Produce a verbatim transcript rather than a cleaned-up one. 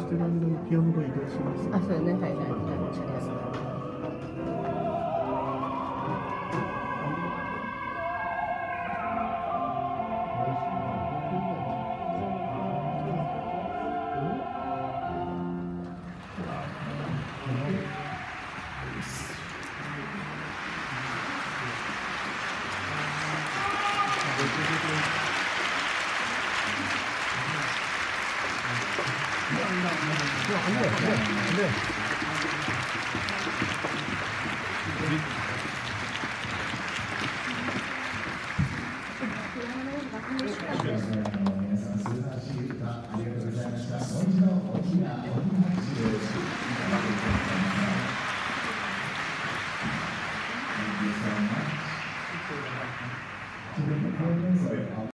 してる間にピアノが移動します。 あ、そうよね。はいはいはい。わかりやすい。 Thank you so much.